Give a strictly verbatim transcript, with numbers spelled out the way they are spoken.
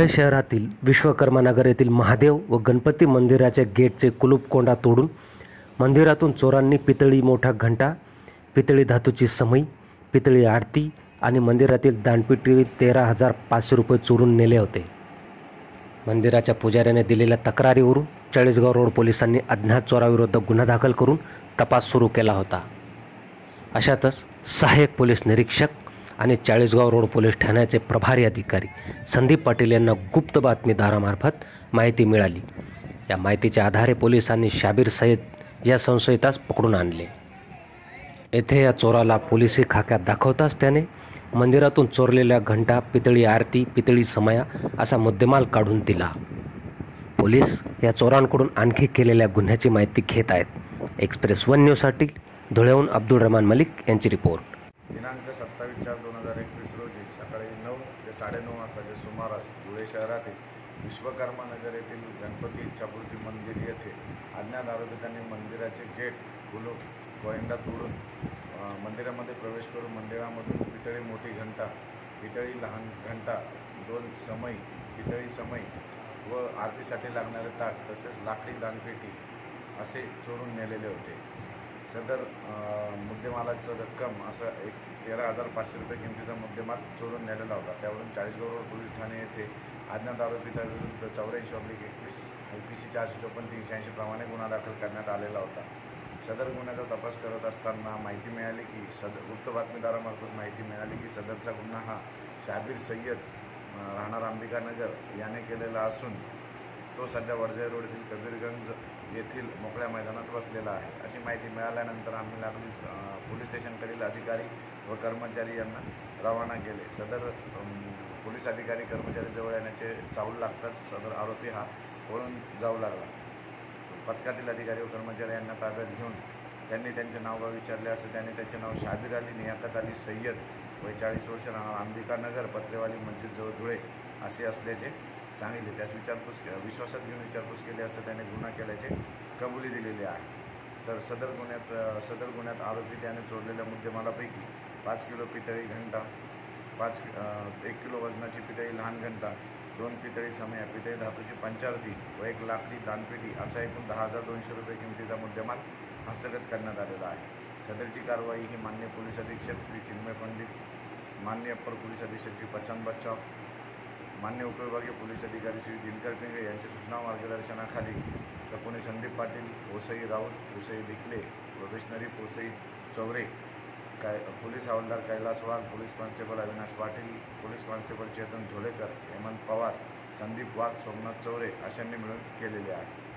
धुळे शहरातील विश्वकर्मा नगर येथील महादेव व गणपती मंदिराच्या गेटचे कुलूप कोंडा तोडून मंदिरातून चोरांनी पितळी मोठा घंटा, पितळी धातूची समई, पितळी आरती आणि मंदिरातील दानपेटी तेरा हजार पाचशे रुपये चोरून नेले होते. मंदिराच्या पुजाऱ्याने दिलेल्या तक्रारीवरून चाळीसगाव रोड पोलिसांनी अज्ञात चोराविरुद्ध गुन्हा दाखल करून तपास सुरू केला होता. अशातच सहाय्यक पोलीस निरीक्षक आणि चाळीसगाव रोड पोलीस ठाण्याचे प्रभारी अधिकारी संदीप पाटील यांना गुप्त बातमीदारामार्फत माहिती मिळाली. या माहितीच्या आधारे पोलिसांनी शाबीर सय्यद या संशयितास पकडून आणले. येथे या चोराला पोलिसी खाक्यात दाखवताच त्याने मंदिरातून चोरलेल्या घंटा, पितळी आरती, पितळी समया असा मुद्देमाल काढून दिला. पोलीस या चोरांकडून आणखी केलेल्या गुन्ह्याची माहिती घेत आहेत. एक्सप्रेस वन न्यूजसाठी धुळ्याहून अब्दुल रहमान मलिक यांची रिपोर्ट. दिनांक सत्तावीस चार दोन हजार एकवीस रोजी सकाळी नऊ ते साडेनऊ वाजताच्या सुमारास धुळे शहरातील विश्वकर्मा नगर येथील गणपती इच्छापूर्ती मंदिर येथे अज्ञात आरोपितांनी मंदिराचे गेट, कुलूप, कोयंडा तोडून मंदिरामध्ये प्रवेश करून मंदिरामधून पितळी मोठी घंटा, पितळी लहान घंटा, दोन समई, पितळी समई व आरतीसाठी लागणारे ताट तसेच लाकडी दानपेटी असे चोरून नेलेले होते. सदर मुद्देमालाचं रक्कम असं एक तेरा हजार पाचशे रुपये किमतीचा मुद्देमाल चोरून नेलेला होता. त्यावरून चाळीसगाव रोड पोलीस ठाणे येथे अज्ञात आरोपिताविरुद्ध चौऱ्याऐंशी ऑब्लिक एकवीस आय पी सी चारशे चोपन्न तीनशे ऐंशी प्रमाणे गुन्हा दाखल करण्यात आलेला होता. सदर गुन्ह्याचा तपास करत असताना माहिती मिळाली की सद गुप्त बातमीदारामार्फत माहिती मिळाली की सदरचा गुन्हा हा शाबीर सय्यद राहणार अंबिकानगर याने केलेला असून तो सध्या वर्जा रोडतील कबीरगंज येथील मोकळ्या मैदानात बसलेला आहे. अशी माहिती मिळाल्यानंतर आम्ही लागलीच पोलीस स्टेशनकडील अधिकारी व कर्मचारी यांना रवाना केले. सदर पोलीस अधिकारी कर्मचारी जवळ येण्याचे चावल लागताच सदर आरोपी हा पळून जाऊ लागला. पथकातील अधिकारी व कर्मचारी यांना ताब्यात घेऊन त्यांनी त्यांचे नाव गाव विचारले असं त्याने त्याचे नाव शाबीर अली नियाकत अली सय्यद वय चाळीस वर्ष राहणार अंबिकानगर पत्रेवाली मस्जिद जवळ धुळे असे असल्याचे सांगितले. त्यास विचारपूस विश्वासात घेऊन विचारपूस केली असता त्याने गुन्हा केल्याचे कबुली दिलेली आहे. तर सदर गुन्ह्यात सदर गुन्ह्यात आरोपी त्याने चोरलेल्या मुद्देमालापैकी पाच किलो पितळी घंटा, पाच एक किलो वजनाची पितळी लहान घंटा, दोन पितळी समया, पितळी धातूची पंचारती व एक लाकडी दानपेटी असा एकूण दहा हजार दोनशे रुपये किमतीचा मुद्देमाल हस्तगत करण्यात आलेला आहे. सदरची कारवाई ही मान्य पोलीस अधीक्षक श्री चिन्मय पंडित, मान्य अप्पर पोलीस अधीक्षक श्री पचन बच्चाव, मान्य उपविभागीय पोलीस अधिकारी श्री दिनकर पिंगळे यांच्या सूचना मार्गदर्शनाखाली सकोनी संदीप पाटील, पोसई राऊत, पोसई दिखले, प्रोबेशनरी पोसई चौरे, काय पोलीस हवालदार Kailas Wagh, police constable Avinash Patil, police constable Chetan Zolekar, Hemant Pawar, Sandeep Wagh, Somnath Chaure अशांनी मिळून केलेले आहे.